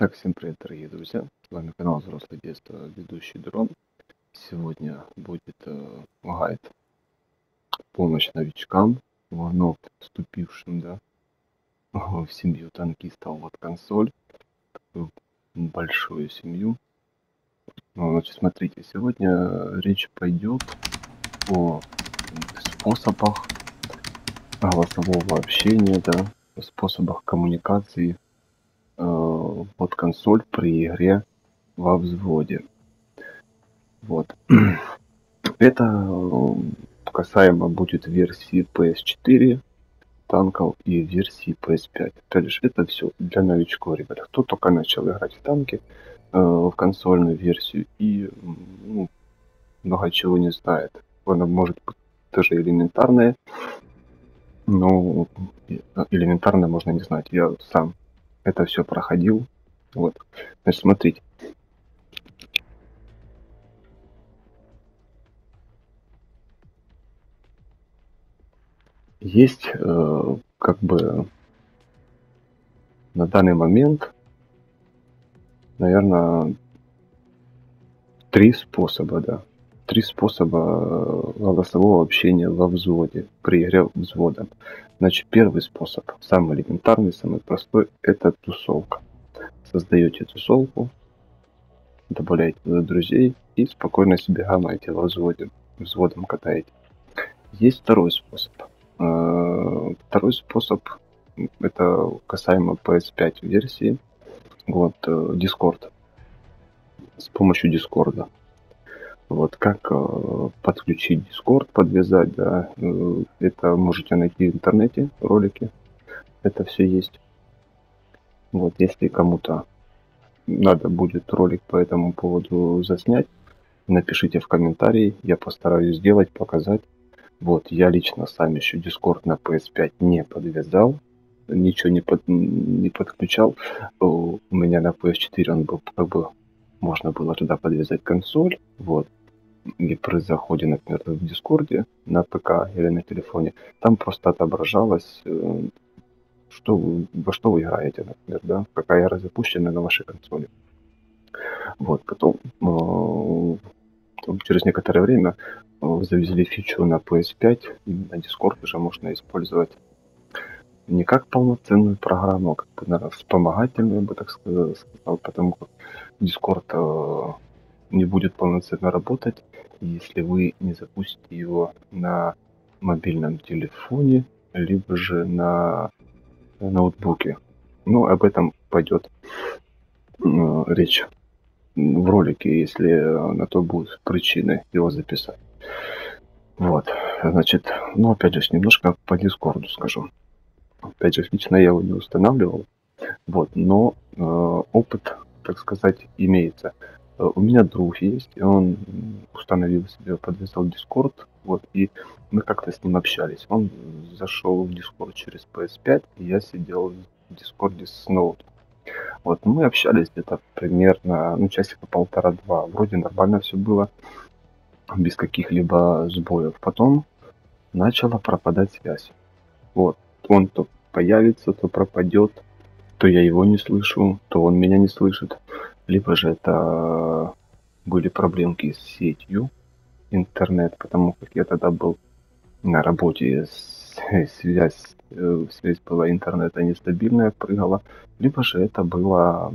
Итак, всем привет, дорогие друзья. С вами канал Взрослое детство, ведущий Дрон. Сегодня будет гайд помощь новичкам, вновь вступившим, в семью танкистов вот консоль, такую большую семью. Значит, смотрите, сегодня речь пойдет о способах голосового общения, способах коммуникации под консоль при игре во взводе. Вот. Это касаемо будет версии PS4 танков и версии PS5. Опять же, это все для новичков, ребята. Кто только начал играть в танки, в консольную версию и много чего не знает. Она может быть даже элементарная, но элементарно можно не знать. Я сам это все проходил. Вот. Значит, смотрите. Есть как бы на данный момент, наверное, три способа голосового общения во взводе, при игре взводом. Значит, первый способ, самый элементарный, самый простой, это тусовка. Создаете тусовку, добавляете туда друзей и спокойно себе гамаете во взводе, взводом катаете. Есть второй способ. Второй способ, это касаемо PS5 версии, вот, Discord. С помощью Discord. Вот как подключить Discord, подвязать, это можете найти в интернете, ролики, это все есть. Вот, если кому-то надо будет ролик по этому поводу заснять, напишите в комментарии, я постараюсь сделать, показать. Вот, я лично сам еще Discord на PS5 не подвязал, ничего не подключал. У меня на PS4 он был, как бы, можно было туда подвязать консоль, вот. И при заходе, например, в Дискорде на ПК или на телефоне, там просто отображалось, во что вы играете, например, какая игра запущена на вашей консоли. Вот, потом через некоторое время завезли фичу на PS5, и на Discord уже можно использовать не как полноценную программу, а как бы, наверное, вспомогательную, я бы так сказал, потому как Discord не будет полноценно работать, если вы не запустите его на мобильном телефоне, либо же на ноутбуке. Но об этом пойдет речь в ролике, если на то будут причины его записать. Вот, значит, опять же, немножко по Дискорду скажу. Опять же, лично я его не устанавливал, вот, но опыт, так сказать, имеется. У меня друг есть, и он установил себе, подвязал Discord, вот, и мы как-то с ним общались. Он зашел в Discord через PS5, и я сидел в Discord с ноута. Вот, мы общались где-то примерно, часика полтора-два. Вроде нормально все было, без каких-либо сбоев. Потом начала пропадать связь. Вот, он то появится, то пропадет, то я его не слышу, то он меня не слышит. Либо же это были проблемки с сетью интернет, потому как я тогда был на работе, связь была интернета нестабильная, прыгала. Либо же это была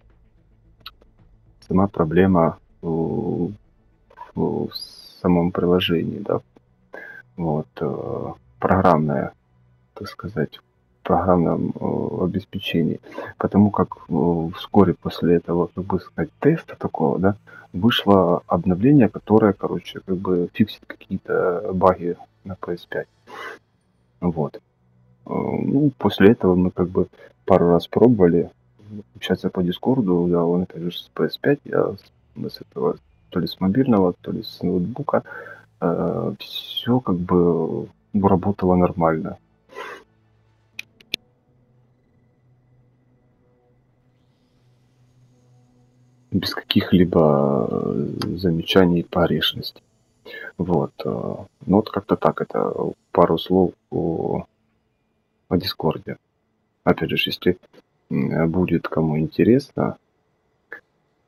сама проблема в самом приложении, вот, программная, так сказать, программном обеспечении. Потому как вскоре после этого, как бы сказать, теста такого, вышло обновление, которое, короче, как бы фиксит какие-то баги на PS5. Вот. После этого мы как бы пару раз пробовали общаться по Дискорду, он опять же с PS5, я с этого, то ли с мобильного, то ли с ноутбука, все как бы работало нормально. Без каких-либо замечаний по орешности. Вот. Вот как-то так. Это пару слов о Дискорде. Опять же, если будет кому интересно,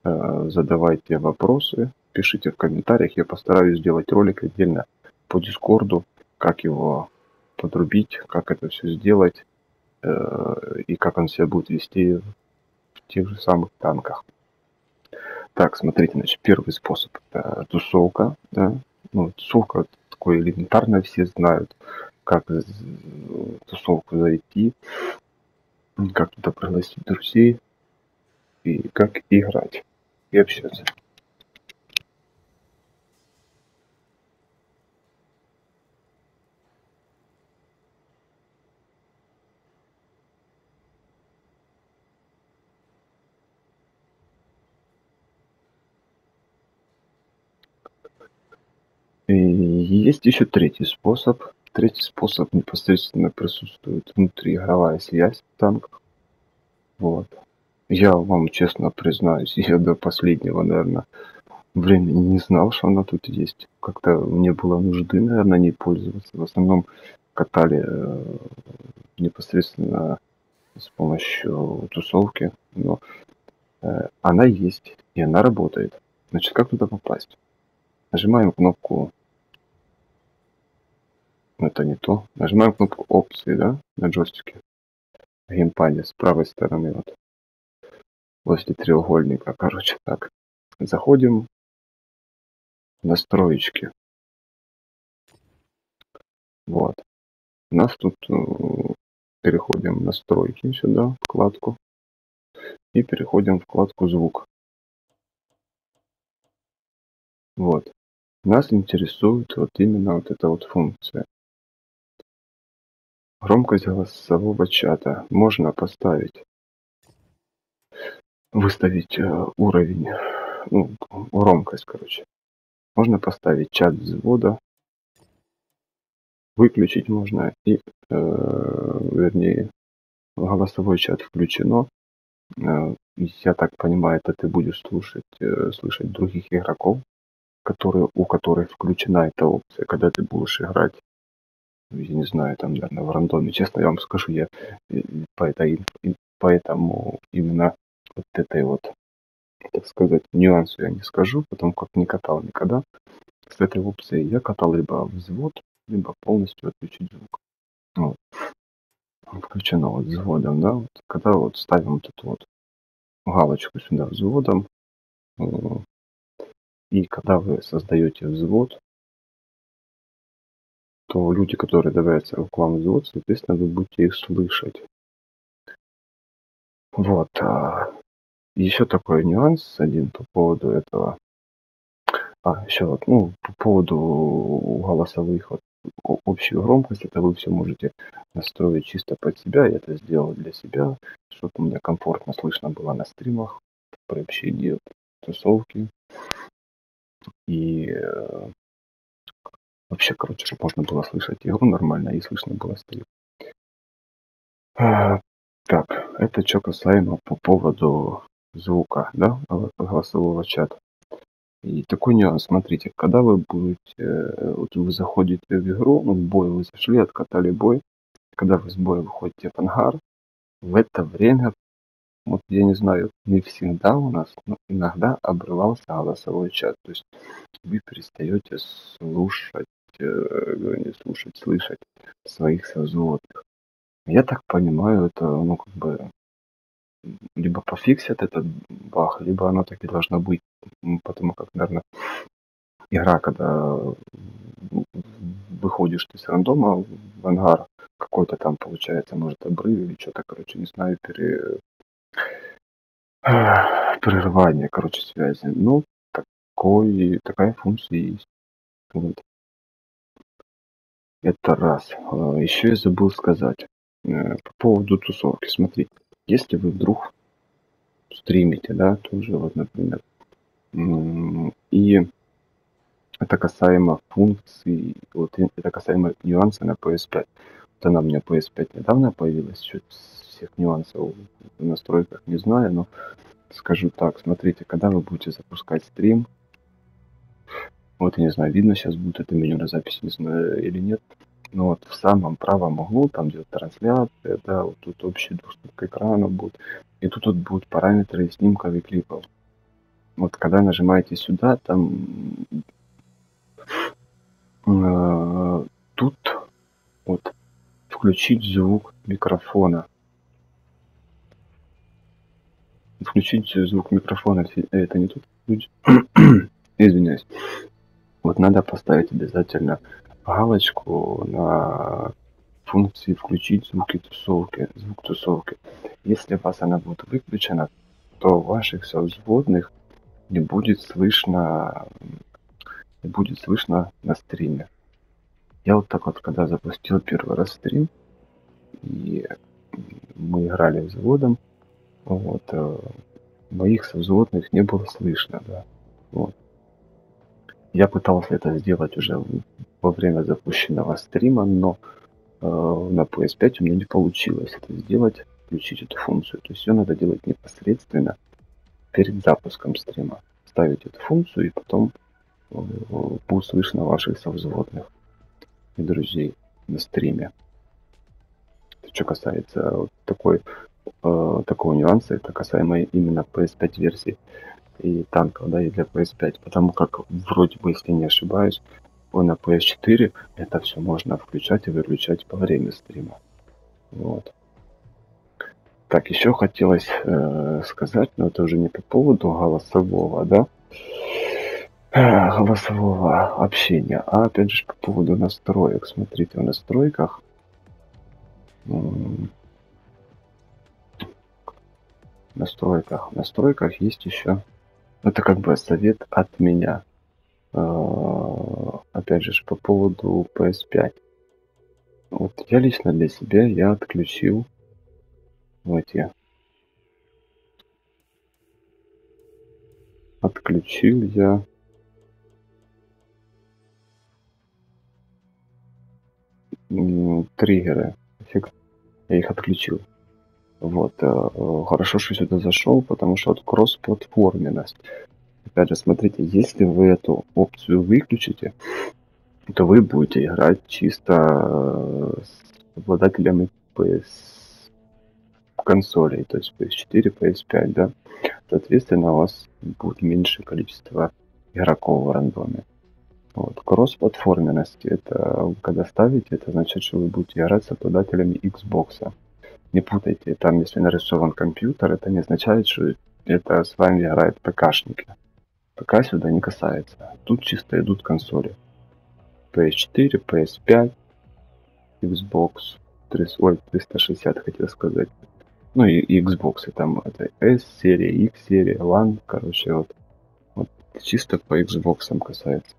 задавайте вопросы, пишите в комментариях. Я постараюсь сделать ролик отдельно по Дискорду, как его подрубить, как это все сделать и как он себя будет вести в тех же самых танках. Так, смотрите, значит, первый способ это тусовка, да. Ну, тусовка такое элементарно, все знают, как в тусовку зайти, как туда пригласить друзей и как играть и общаться. И есть еще третий способ. Третий способ непосредственно присутствует внутриигровая связь в танках. Вот. Я вам честно признаюсь, я до последнего, наверное, времени не знал, что она тут есть. Как-то мне было нужды, наверное, не пользоваться. В основном катали непосредственно с помощью тусовки. Но она есть, и она работает. Значит, как туда попасть? Нажимаем кнопку. Это не то. Нажимаем кнопку опции, да, на джойстике. В геймпаде с правой стороны, вот. Возле треугольника, короче, так. Заходим в настроечки. Вот. У нас тут переходим в настройки сюда, вкладку. И переходим в вкладку звук. Вот. Нас интересует вот именно вот эта вот функция. Громкость голосового чата. Можно поставить, выставить уровень, ну, громкость, короче. Можно поставить чат взвода. Выключить можно и, вернее, голосовой чат включено. Я так понимаю, это ты будешь слышать других игроков, у которых включена эта опция, когда ты будешь играть, я не знаю, там, наверное, в рандоме. Честно, я вам скажу, я поэтому именно вот этой вот, так сказать, нюансу я не скажу, потому как не катал никогда. С этой опцией я катал либо взвод, либо полностью отключить звук. Вот. Включено вот взводом, да, вот, когда вот ставим вот эту вот галочку сюда взводом, и когда вы создаете взвод, то люди, которые добавятся к вам в взвод, соответственно, вы будете их слышать. Вот. Еще такой нюанс один по поводу этого. Еще вот, ну, по поводу голосовых, вот, общую громкость, это вы все можете настроить чисто под себя. Я это сделал для себя, чтобы у меня комфортно слышно было на стримах, при общении, тусовки. И вообще, короче, чтобы можно было слышать игру нормально и слышно было стрим. Так, это что касаемо по поводу звука, да, голосового чата. И такой нюанс, смотрите, когда вы будете, вот вы заходите в игру, ну, в бой вы зашли, откатали бой, когда вы с боя выходите в ангар, в это время, вот я не знаю, не всегда у нас, но иногда обрывался голосовой чат, то есть вы перестаете слушать, не слушать, слышать своих созвучных. Я так понимаю, это, ну, как бы, либо пофиксят этот баг, либо оно так и должно быть, потому как, наверное, игра, когда выходишь ты с рандома в ангар, какой-то там получается, может, обрыв или что-то, короче, не знаю, прерывание, короче, связи. Ну, такая функция есть. Вот. Это раз. Еще я забыл сказать по поводу тусовки. Смотрите, если вы вдруг стримите, да, тоже вот, например, и это касаемо функций, вот это касаемо нюанса на PS5. Вот она у меня PS5 недавно появилась, чуть всех нюансов в настройках не знаю, но скажу так, смотрите, когда вы будете запускать стрим, вот я не знаю, видно сейчас будет это меню на записи, не знаю или нет, но вот в самом правом углу, там где трансляция, да, вот тут общий доступ к экрану будет, и тут вот будут параметры снимков и клипов. Вот когда нажимаете сюда, там тут вот включить звук микрофона. Включить звук микрофона, это не тут. Извиняюсь. Вот надо поставить обязательно галочку на функции включить звук тусовки. Если у вас она будет выключена, то ваших совзводных не будет слышно на стриме. Я вот так вот, когда запустил первый раз стрим, и мы играли взводом, вот, моих совзводных не было слышно, да. Вот. Я пытался это сделать уже во время запущенного стрима, но на PS5 у меня не получилось это сделать, включить эту функцию. То есть ее надо делать непосредственно перед запуском стрима. Ставить эту функцию, и потом будет слышно ваших совзводных и друзей на стриме. Что касается вот такого нюанса, это касаемо именно PS5 версии и танков, да, и для PS5. Потому как вроде бы, если не ошибаюсь, на PS4 это все можно включать и выключать во время стрима. Вот. Так, еще хотелось сказать, но это уже не по поводу голосового, да, голосового общения, а опять же по поводу настроек. Смотрите, в настройках есть еще, это как бы совет от меня. Опять же по поводу PS5. Вот я лично для себя я отключил я триггеры. Я их отключил. Вот. Хорошо, что сюда зашел, потому что вот кросс-платформенность. Опять же, смотрите, если вы эту опцию выключите, то вы будете играть чисто с обладателями PS консолей, то есть PS4, PS5, да. Соответственно, у вас будет меньшее количество игроков в рандоме. Вот. Кросс-платформенность, это когда ставите, это значит, что вы будете играть с обладателями Xbox. Не путайте, там если нарисован компьютер, это не означает, что это с вами играют ПКшники. ПК сюда не касается. Тут чисто идут консоли. PS4, PS5, Xbox 360, хотел сказать. Ну и Xbox, там это S-серия, X-серия, One, короче, вот чисто по Xbox касается.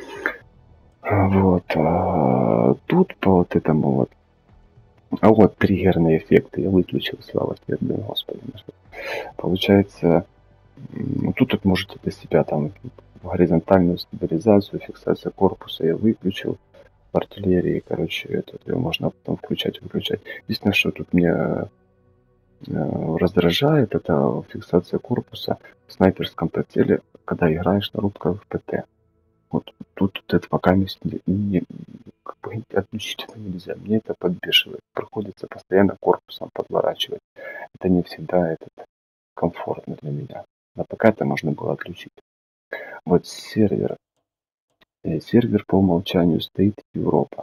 Вот. Тут по вот этому вот. А вот триггерные эффекты я выключил, слава тебе, Господи. Получается, тут вот можете для себя там горизонтальную стабилизацию, фиксацию корпуса я выключил. В артиллерии, короче, ее можно потом включать, выключать. Единственное, что тут меня раздражает, это фиксация корпуса в снайперском прицеле, когда играешь на рубках в ПТ. Вот тут это пока не отключить это нельзя. Мне это подбешивает. Приходится постоянно корпусом подворачивать. Это не всегда комфортно для меня. На ПК это можно было отключить. Вот сервер. Сервер по умолчанию стоит Европа.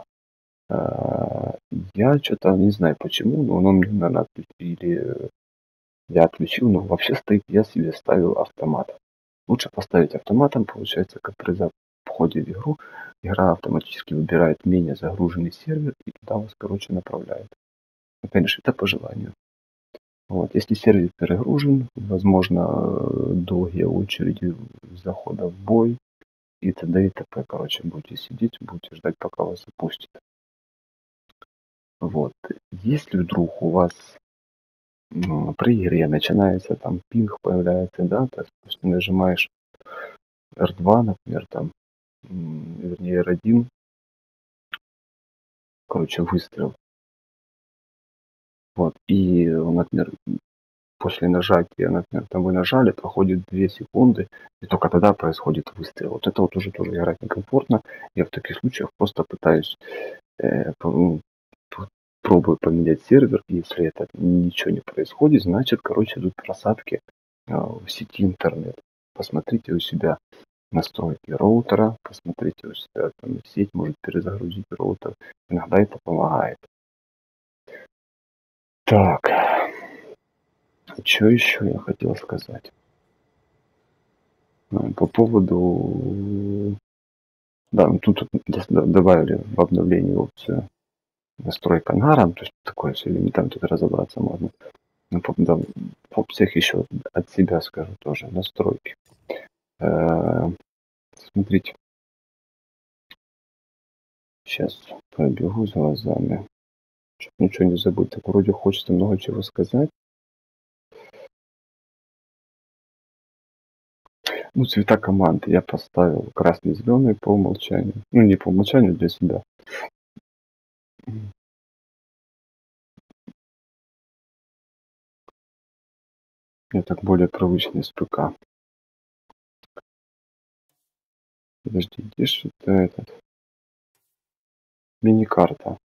Я что-то не знаю почему, но он мне, наверное, отключили. Я отключил, но вообще стоит, я себе ставил автомат. Лучше поставить автоматом, получается, как при входе в игру, игра автоматически выбирает менее загруженный сервер и туда вас, короче, направляет. Ну, конечно, это по желанию. Вот. Если сервер перегружен, возможно, долгие очереди захода в бой и т.д. и т.п. Короче, будете сидеть, будете ждать, пока вас запустят. Вот. Если вдруг у вас при игре начинается там пинг появляется, да, то есть ты нажимаешь R2, например, там, вернее R1, короче, выстрел. Вот, и, например, после нажатия, например, там вы нажали, проходит 2 секунды, и только тогда происходит выстрел. Вот это вот уже тоже играть некомфортно. Я в таких случаях просто пытаюсь пробую поменять сервер. Если это ничего не происходит, значит, короче, идут просадки в сети интернет. посмотрите у себя настройки роутера, посмотрите у себя там сеть, может перезагрузить роутер. Иногда это помогает. Так, что еще я хотел сказать? По поводу... Да, тут добавили в обновлении опцию настройка ангара, то есть такое все элементарно, тут разобраться можно. Но да, в опциях еще от себя скажу тоже настройки. Смотрите. Сейчас пробегу за глазами. Чтоб ничего не забыть. Так вроде хочется много чего сказать. Ну, цвета команды я поставил красный, зеленый по умолчанию. Ну, не по умолчанию, для себя. Мне так более привычно с ПК. Подожди, где же это этот? Мини-карта.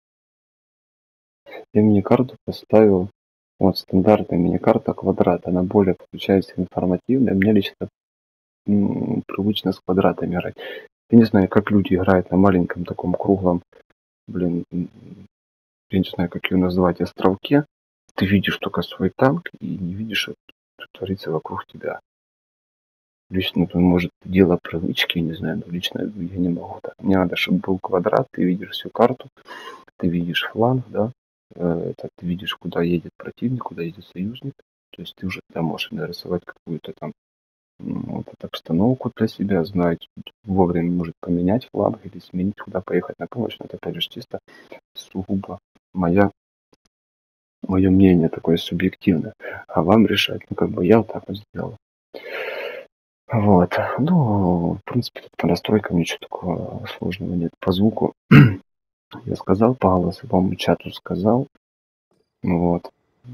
Я мини-карту поставил. Вот стандартная мини-карта квадрат. Она более получается информативная. Мне лично привычно с квадратами играть. Я не знаю, как люди играют на маленьком таком круглом, блин, я не знаю, как его назвать, островке. Ты видишь только свой танк и не видишь, что творится вокруг тебя. Лично, может, дело привычки, не знаю, но лично я не могу так. Мне надо, чтобы был квадрат, ты видишь всю карту, ты видишь фланг, да, ты видишь, куда едет противник, куда едет союзник. То есть ты уже там можешь нарисовать какую-то там вот эту обстановку для себя, знать, вовремя может поменять фланг или сменить, куда поехать на помощь. Но это опять же чисто сугубо мое мнение такое субъективное. А вам решать. Ну, как бы я вот так вот сделал. Вот. Ну, в принципе, по настройкам ничего такого сложного нет. По звуку я сказал, по голосовому чату сказал. Вот.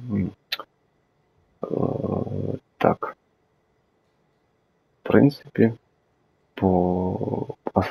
Так. В принципе, по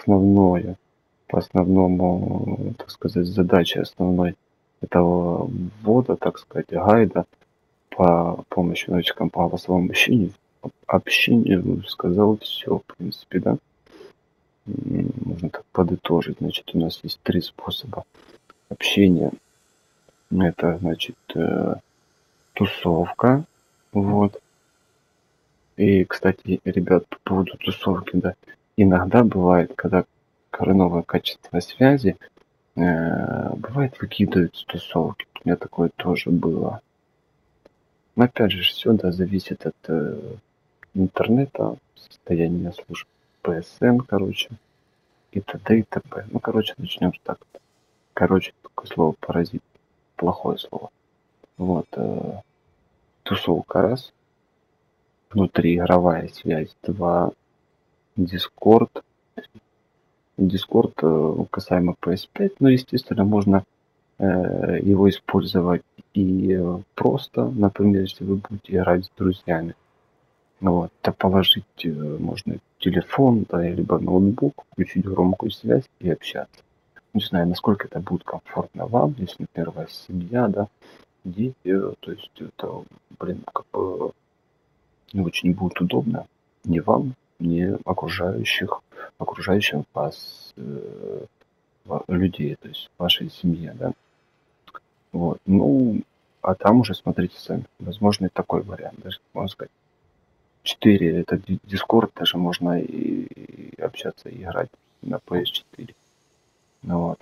основному, так сказать, задаче основной этого ввода, так сказать, гайда по помощи новичкам по голосовому общению сказал все, в принципе, да. Можно так подытожить. Значит, у нас есть 3 способа общения. Это, значит, тусовка. Вот. И, кстати, ребят, по поводу тусовки, да, иногда бывает, когда хреновое качество связи, бывает выкидывают с тусовки. У меня такое тоже было. Но опять же, все, да, зависит от интернета, состояния служб PSN, короче, и т.д. и т.п. Ну, короче, начнем так. Короче, такое слово паразит. Плохое слово. Вот. Тусовка раз. Внутриигровая связь 2. Discord. Discord касаемо PS5. Но, естественно, можно его использовать и просто, например, если вы будете играть с друзьями. Вот, то положить можно телефон, да, либо ноутбук, включить громкую связь и общаться. Не знаю, насколько это будет комфортно вам, если, например, у вас семья, да, дети, то есть это, блин, как бы не очень будет удобно ни вам, ни окружающим вас людей, то есть вашей семье, да. Вот, ну, а там уже смотрите сами. Возможно, и такой вариант, даже, можно сказать. 4 это Discord, даже можно и общаться, и играть на PS4. Ну вот.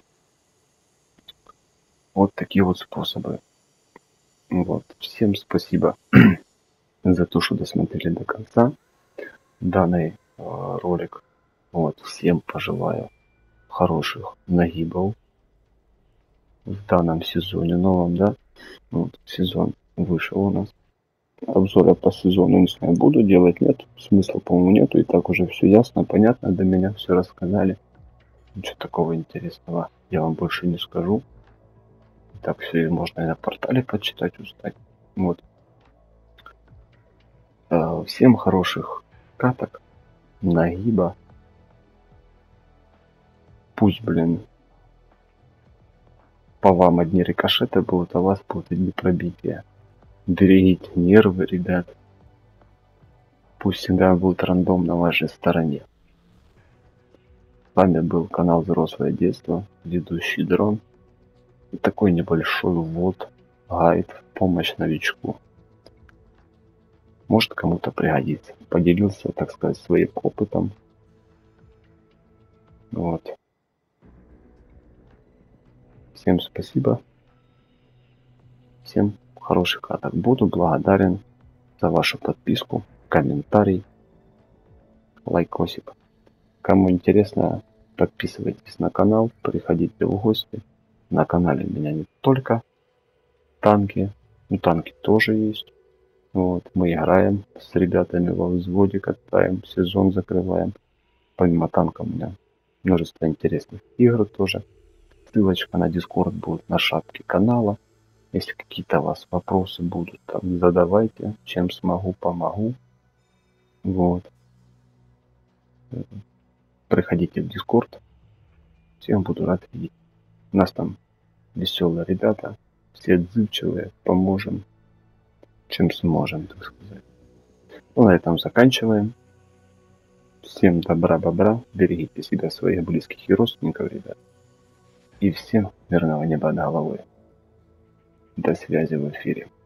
Вот такие вот способы. Вот. Всем спасибо за то, что досмотрели до конца данный ролик. Вот. Всем пожелаю хороших нагибов в данном сезоне новом, да. Вот. Сезон вышел у нас. Обзоры по сезону, не знаю, буду делать, нет. Смысла, по-моему, нету. И так уже все ясно, понятно. До меня все рассказали. Ничего такого интересного я вам больше не скажу. Так все можно и на портале почитать, устать. Вот. Всем хороших каток, нагиба. Пусть, блин, по вам одни рикошеты будут, а вас будут одни пробития. Берегите нервы, ребят. Пусть всегда будет рандом на вашей стороне. С вами был канал Взрослое детство, ведущий Дрон. И такой небольшой ввод, гайд в помощь новичку. Может кому-то пригодится. Поделился, так сказать, своим опытом. Вот. Всем спасибо. Всем хороших каток. Буду благодарен за вашу подписку, комментарий, лайкосик. Кому интересно, подписывайтесь на канал, приходите в гости. На канале у меня не только танки, танки тоже есть. Вот, мы играем с ребятами во взводе, катаем, сезон закрываем. Помимо танка у меня множество интересных игр тоже. Ссылочка на Discord будет на шапке канала. Если какие-то у вас вопросы будут, там задавайте. Чем смогу, помогу. Вот. Приходите в Discord. Всем буду рад видеть. У нас там веселые ребята. Все отзывчивые. Поможем. Чем сможем, так сказать. Ну, на этом заканчиваем. Всем добра-бобра. Берегите себя, своих близких и родственников, ребят. И всем мирного неба над головой. До связи в эфире.